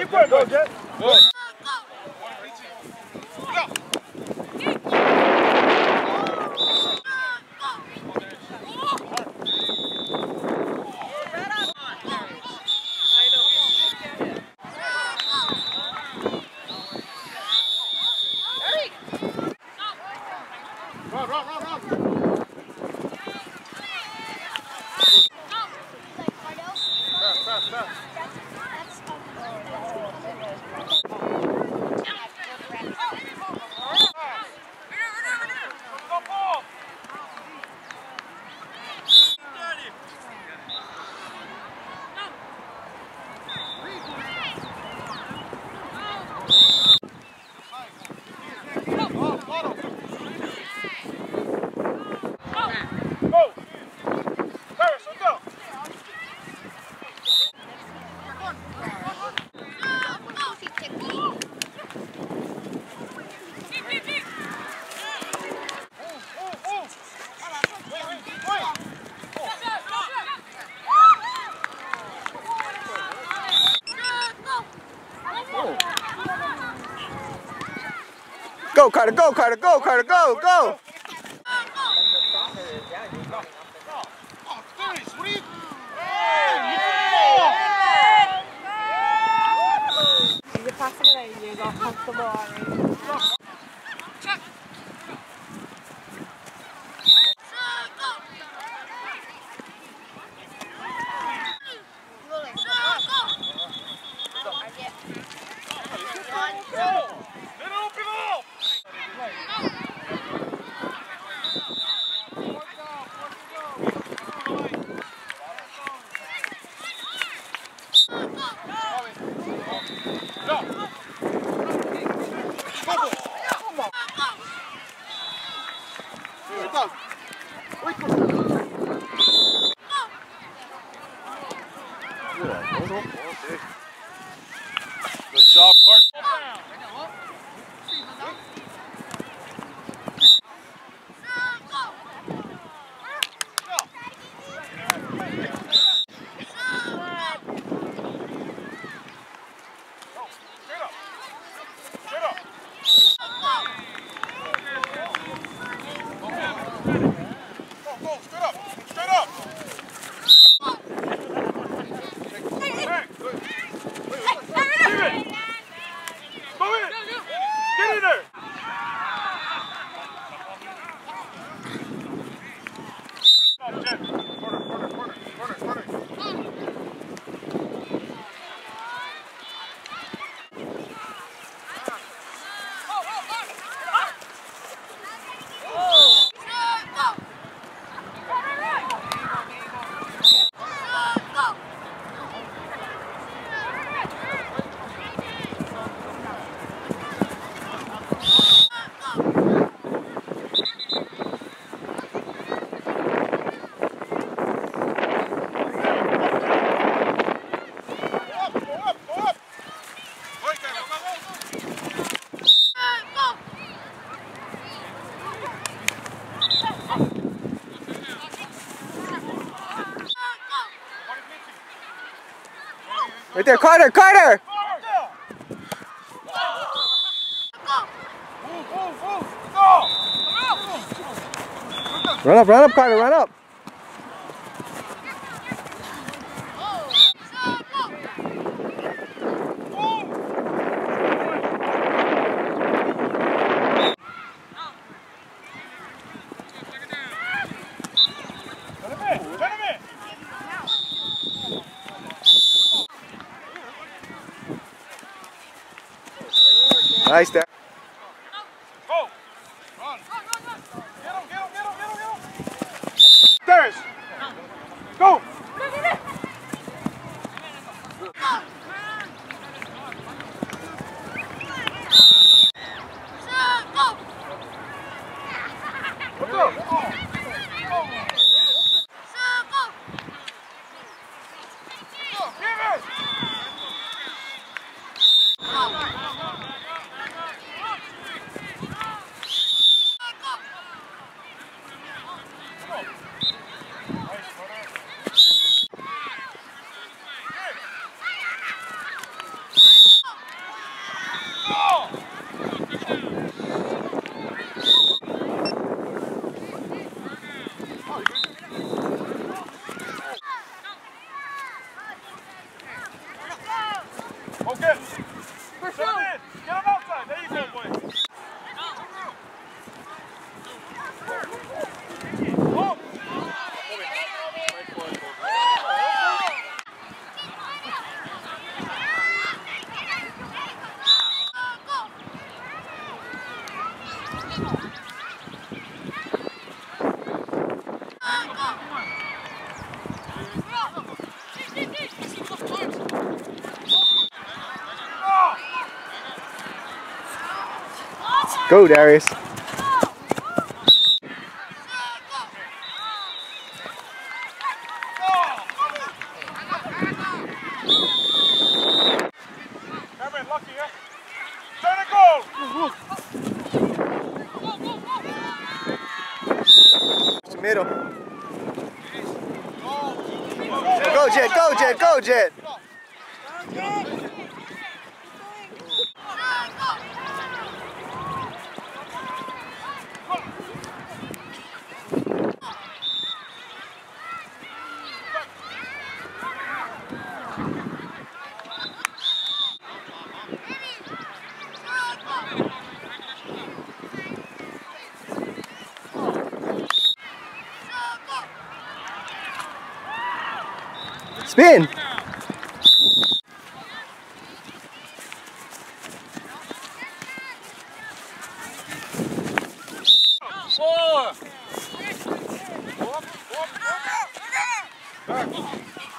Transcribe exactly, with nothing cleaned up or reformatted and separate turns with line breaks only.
Keep going, go, Jet. Good. Run, run, run, run. Fast, fast, fast.
Go, Carter, go, Carter, go, Carter, go, go!
Good job, Clark.
Right there, Carter, Carter! Run up, run up, Carter, run up! Nice there.
Go! Run! Get him, get him, get him, get him, get him! Stairs! Go! Let's go! Give it! Okay. For sure. Get him outside. There you go, boy. Oh.
Go, Darius.
Cameron, lucky, eh? Turn and go!
To middle. Go, Jet. Go, Jet. Go, Jet. Spin.
Four. Walk, walk, walk. Back.